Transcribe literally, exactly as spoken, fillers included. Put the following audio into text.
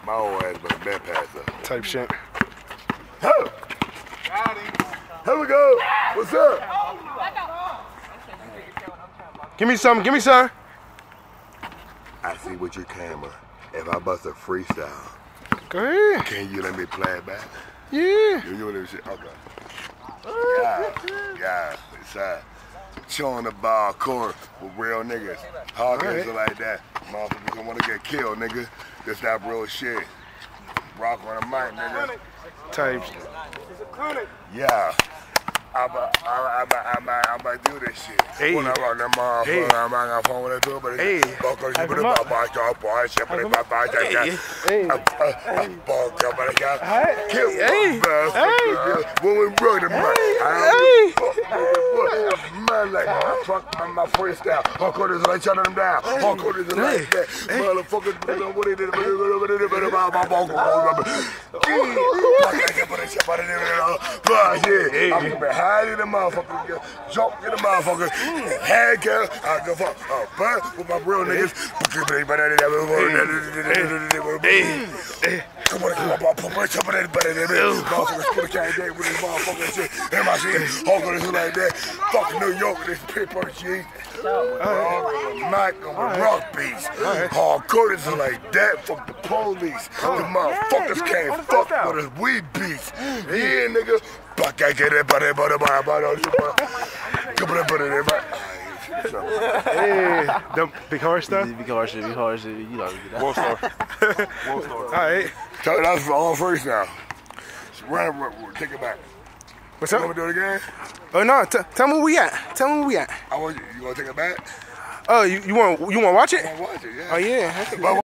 My old ass been a bad passer. Type shit. Huh. Here we go. What's up? Give me some. Give me some. I see with your camera. If I bust a freestyle, go ahead. Can you let me play it back? Yeah. You doing this shit? Okay. Yeah, yeah. It's uh, showing the ball court with real niggas. Hard right. Like that. Motherfuckers don't want to get killed, nigga. That's not real shit. Rock on the mic, nigga. Type. Yeah. I'm a, I'm a, I'm a, I'm a do this shit. Hey. When I rock that motherfucker, hey. I'm gonna phone with it too, but hey. Hey. When we broke the mic, man, like, I fuck my freestyle. Hardcore is like shutting them down. Hardcore is like that. Motherfuckers, what it is, yeah, I'm gonna hide in the motherfucker, jump in the motherfucker, head girl, I go fuck a bird with my real niggas. Come on, come on, come on, come on, motherfuckers put a can day with this motherfucking shit. And my shit, hardcore is like that. Fuck New York, this paper shit. Mac on the rock beats. Hardcore is like that. Fuck the police. The motherfuckers can't fuck with us weed beats. Yeah, nigga. Hey, the big horse stuff? Big horse shit, big horse shit. You know, one star. One star. Alright. Tell that's for all first now. Run, run, run, take it back. What's up? You want me to do it again? Oh no, T tell me where we at. Tell me where we at. I want you, you gonna take it back? Oh, you, you want you wanna watch it? I wanna watch it, yeah. Oh yeah.